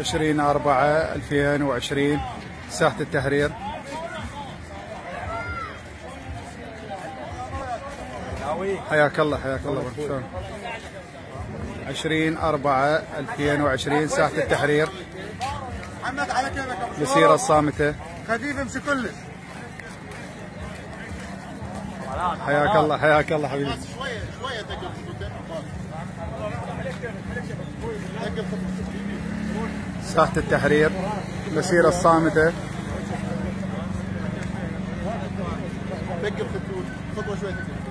20/4/2020 ساحة التحرير. حياك الله حياك الله. 20/4/2020 ساحة التحرير. مسيرة الصامتة. خفيف امشي كلش. حياك الله حياك الله حبيبي. شوية شوية تقل ساحة التحرير. مسيرة الصامتة. تقل خطوة شوية تقل.